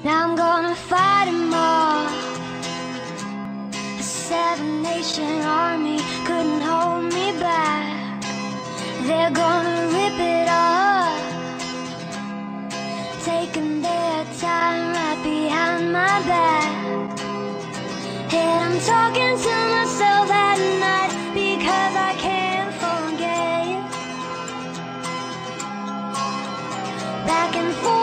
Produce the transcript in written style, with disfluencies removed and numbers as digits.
Now I'm gonna fight them all. A seven-nation army couldn't hold me back. They're gonna rip it off, taking their time right behind my back. And I'm talking to myself at night because I can't forget. Back and forth